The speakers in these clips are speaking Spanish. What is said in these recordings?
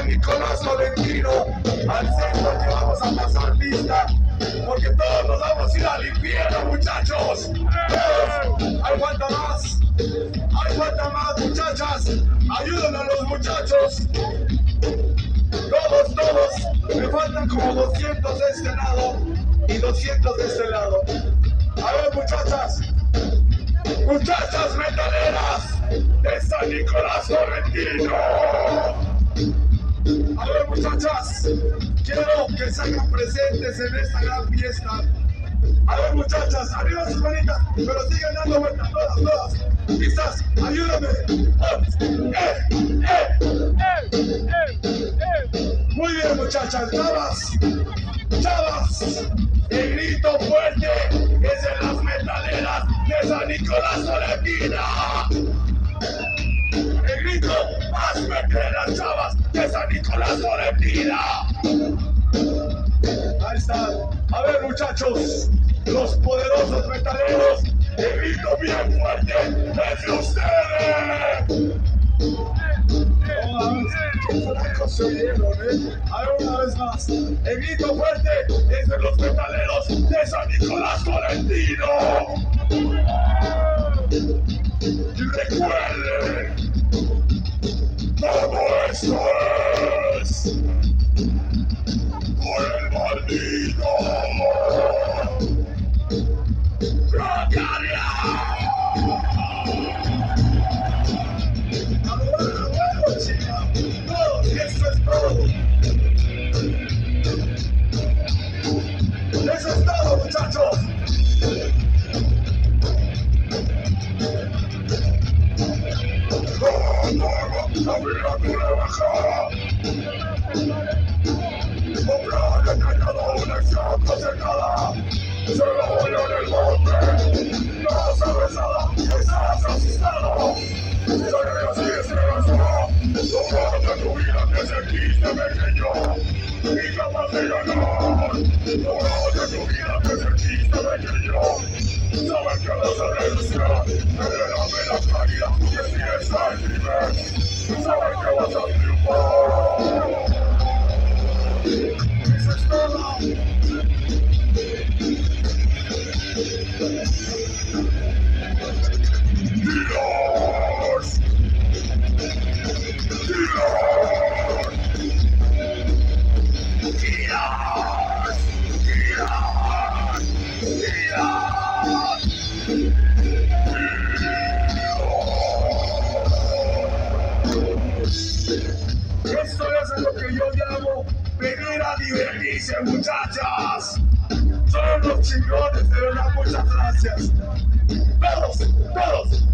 San Nicolás Tolentino. Al centro que vamos a pasar lista, porque todos nos vamos a ir al infierno, muchachos. Hay falta más. Hay falta más, muchachas. Ayuden a los muchachos. Todos. Me faltan como 200 de este lado y 200 de este lado. A ver, muchachas. Muchachas metaleras de San Nicolás Tolentino. A ver, muchachas, quiero que se hagan presentes en esta gran fiesta. A ver, muchachas, arriba sus manitas, pero sigan dando vueltas, todas. Quizás, ayúdame. Muy bien, muchachas, chavas. El grito fuerte es de las metaleras de San Nicolás Tolentino. El grito más fuerte de las chavas de San Nicolás Tolentino. Ahí están. A ver, muchachos, los poderosos metaleros, el grito bien fuerte es de ustedes. A ver, una vez más. El grito fuerte es de los metaleros de San Nicolás Tolentino. Y recuerden, todo esto es por el maldito Rocaria. Eso es todo. Eso es todo, muchachos. La temperatura baja. Comprar detallado una acción cosechada. Se lo voy en el monte. No sabes nada. Estás asustado. Soy así es razón. Toda tu vida te sentiste pequeño y capaz de ganar. Toda tu vida te sentiste pequeño. Sabes que vas a renunciar. Regálame la caída y empieza el crimen. Sabes que vas a triunfar. Eso es todo. Dios. Esto es lo que yo llamo venir a divertirse, muchachas. Son los chingones, de verdad, muchas gracias. Todos.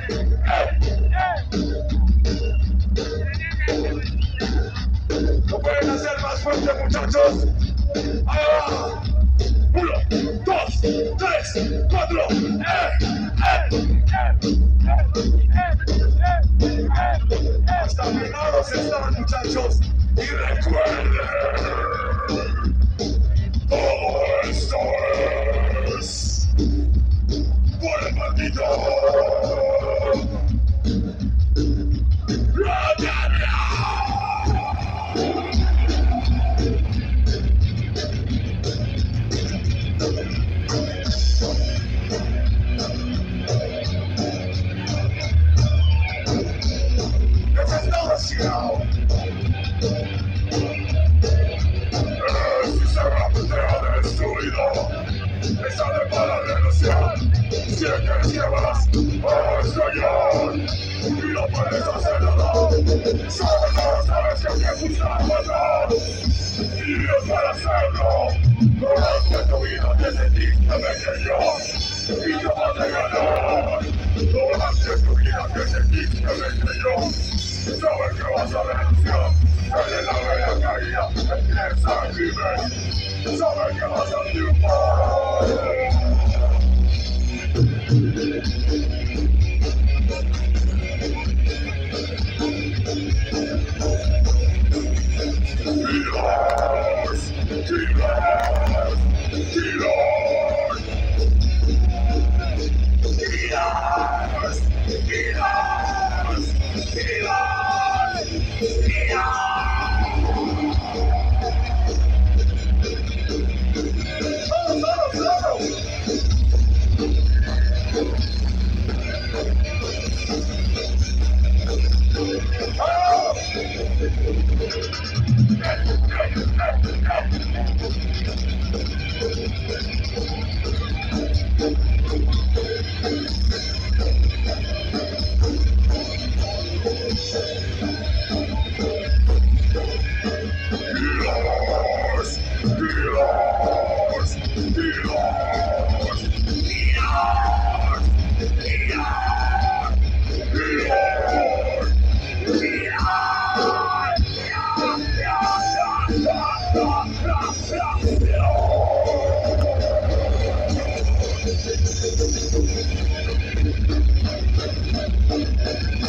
¿Lo pueden hacer más fuerte, muchachos? Ahí va. 1, 2, 3, 4. Hasta pegados están, muchachos. Y recuerden, todo esto es por el maldito si es que llevas a estallar y no puedes hacer nada, solo sabes que te gusta matar y es para hacerlo. Durante tu vida te sentiste pequeño y no vas a ganar. Durante tu vida te sentiste pequeño, sabes que vas a renunciar. En la vela caída empieza el crimen, sabes que vas a triunfar.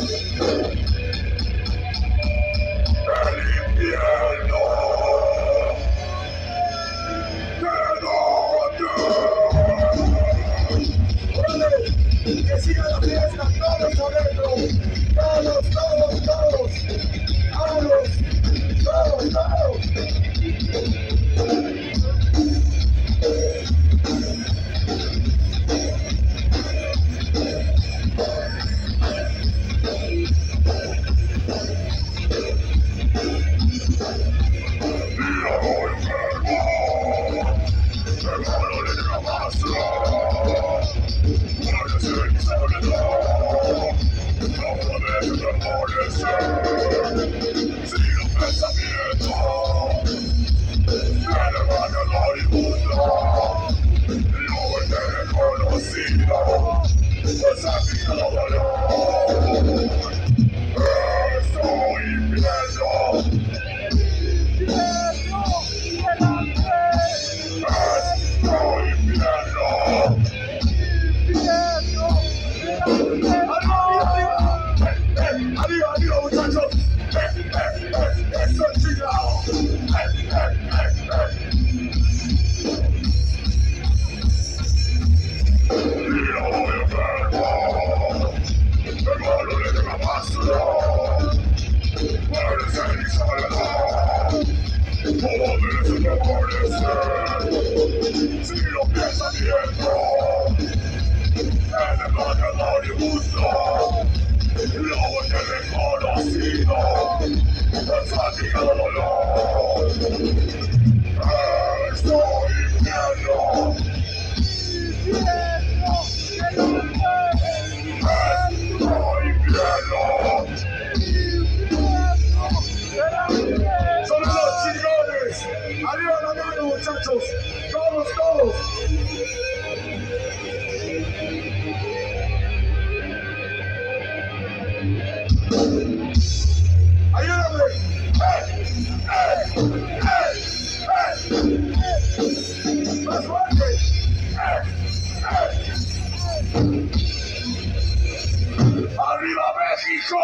infierno que siga la fiesta, todos adentro, todos, todos, todos, todos, todos, todos. Si lo piensas viendo, el embajador y justo, luego te reconocido, el fatigado dolor, estoy infierno, estoy infierno. Son los chingones, arriba la mano muchachos, todos, todos. Ayúdame. Más fuerte. Arriba México.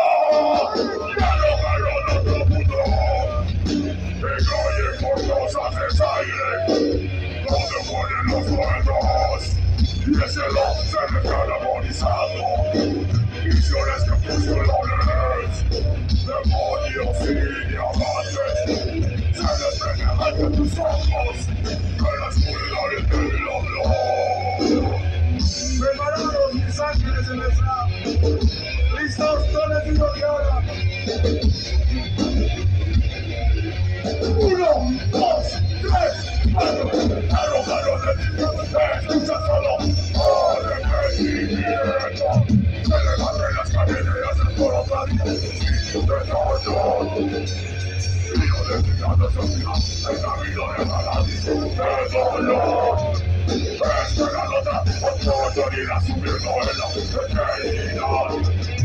Ganó otro mundo. Que oye por cosas de aire. Donde mueren los muertos. Y ese lobo se recarga agonizando. Visiones que fusiones. Demonios y diamantes se desprenden ante tus ojos en la oscuridad del diablo. Preparados mis ángeles en el slap. Listos, no les digo que ahora. 1, 2, 3, 4. Arrojaron el infierno. Escucha solo. Arrepentimiento. Se levanten las cadenas del coro de dolor. Hijo de pecado social, el camino de paradiso de dolor. Espera la otra oportunidad subiendo en la eternidad.